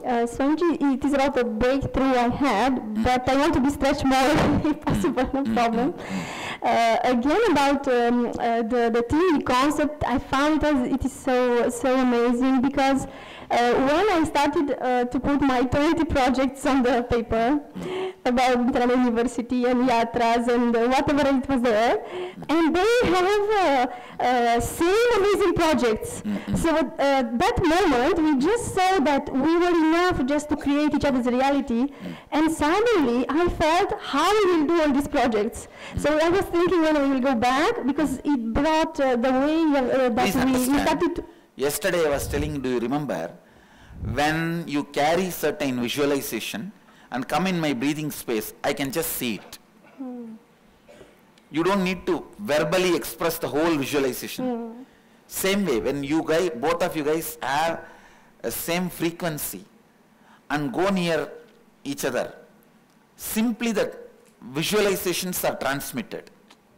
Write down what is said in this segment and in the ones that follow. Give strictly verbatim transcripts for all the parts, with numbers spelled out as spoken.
uh, Sanji, it is about a breakthrough I had, mm. but I want to be stretched more if possible, no problem. Uh, again, about um, uh, the, the theory concept, I found it, as, it is so, so amazing because uh, when I started uh, to put my twenty projects on the paper about Mediterranean University and Yatras and uh, whatever it was there, and they have uh, uh, same amazing projects. Mm-hmm. So at uh, that moment, we just saw that we were enough just to create each other's reality, mm-hmm. and suddenly I felt how we will do all these projects. Mm-hmm. So I was thinking when we will go back, because it brought uh, the way uh, that we, we started to. Yesterday I was telling, do you remember, when you carry certain visualization and come in my breathing space, I can just see it. Hmm. You don't need to verbally express the whole visualization. Hmm. Same way, when you guys, both of you guys have a same frequency and go near each other, simply the visualizations are transmitted.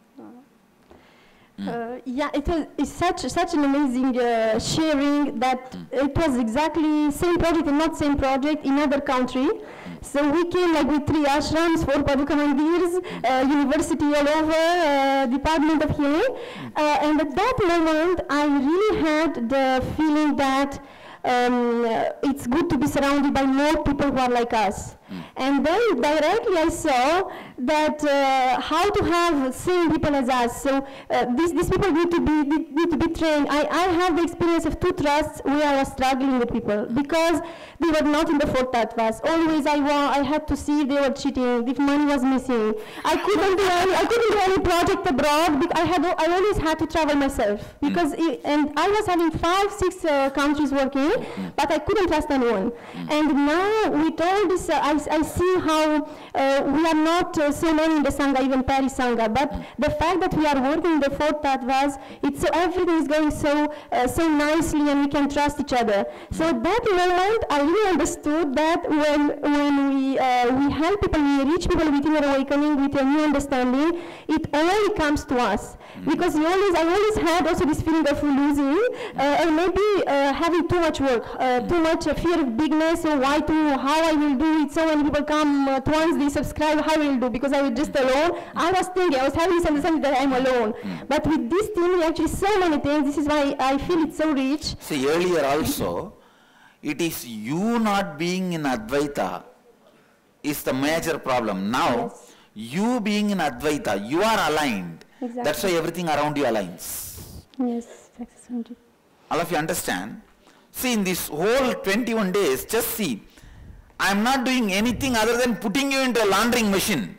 Mm. Uh, yeah, it was it's such such an amazing uh, sharing that mm. it was exactly same project and not same project in other country. Mm. So we came like with three ashrams, four Paduka Mandirs, uh, university all over, uh, department of healing, mm. uh, and at that moment I really had the feeling that um, uh, it's good to be surrounded by more people who are like us. Mm. And then directly I saw that uh, how to have same people as us. So uh, these, these people need to be need, need to be trained. I, I have the experience of two trusts where I was struggling with people because they were not in the four tattvas. Always I wa I had to see if they were cheating, if money was missing. I couldn't do any I couldn't do any project abroad because I had I always had to travel myself because mm. it, and I was having five six uh, countries working, mm. but I couldn't trust anyone. Mm. And now with all this, uh, I, I see how uh, we are not uh, so many in the Sangha, even Paris Sangha, but mm. the fact that we are working in the four tattvas, it's so everything is going so uh, so nicely and we can trust each other. So at that moment, I really understood that when when we uh, we help people, we reach people with inner awakening, with a new understanding, it only comes to us. Mm. Because we always, I always had also this feeling of losing uh, and maybe uh, having too much work, uh, too much uh, fear of bigness, so why to, how I will do it, so many people come uh, once, they subscribe, how I will do, because I was just alone. I was thinking, I was having this understanding that I'm alone. Mm. But with this team, we actually so many things, this is why I feel it's so rich. See, earlier also, it is you not being in Advaita is the major problem. Now, yes. you being in Advaita, you are aligned. Exactly. That's why everything around you aligns. Yes, exactly. All of you understand? See, in this whole twenty-one days, just see, I am not doing anything other than putting you into a laundering machine.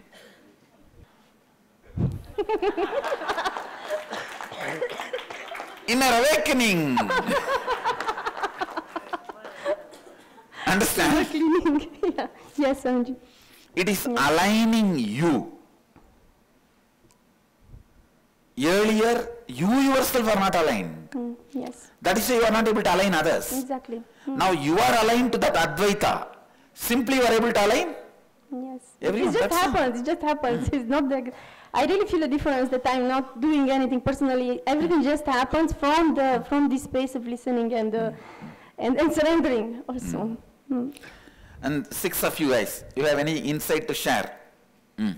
Inner awakening. Understand? Cleaning. Yeah. Yes, Sanji. It is yeah. aligning you. Earlier, you yourself are not aligned. Mm, yes. That is why you are not able to align others. Exactly. Mm. Now you are aligned to that Advaita. Simply you are able to align? Yes. Everyone, it just happens. It just happens. It's not the, I really feel the difference that I'm not doing anything personally. Everything just happens from the from this space of listening and uh, mm. and, and surrendering also. Mm. Mm. And six of you guys, you have any insight to share? Mm.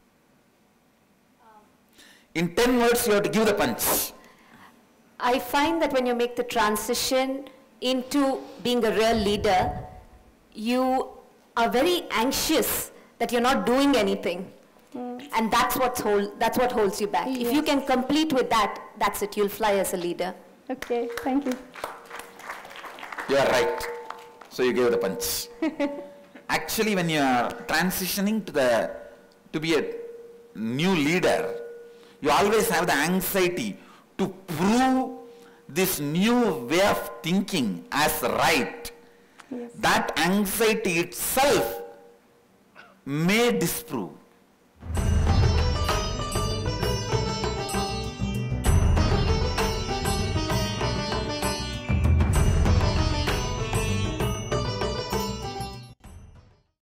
In ten words, you have to give the punch. I find that when you make the transition into being a real leader, you are very anxious that you're not doing anything. Mm. And that's, what's hold, that's what holds you back. Yes. If you can complete with that, that's it. You'll fly as a leader. Okay, thank you. You are right. So you gave the punch. Actually, when you are transitioning to, the, to be a new leader, you always have the anxiety to prove this new way of thinking as right. Yes. That anxiety itself may disprove.